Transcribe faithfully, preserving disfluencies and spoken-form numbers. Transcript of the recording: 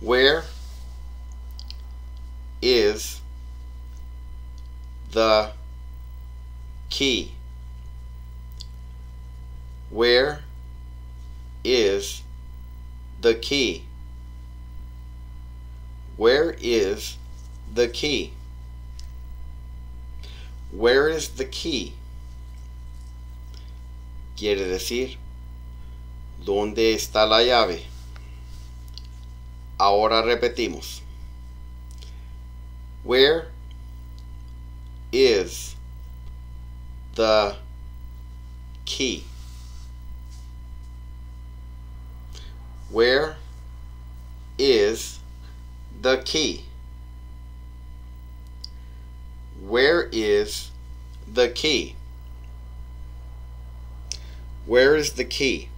Where is the key? Where is the key? Where is the key? Where is the key? Quiere decir, ¿dónde está la llave? Ahora repetimos. Where is the key? Where is the key? Where is the key? Where is the key?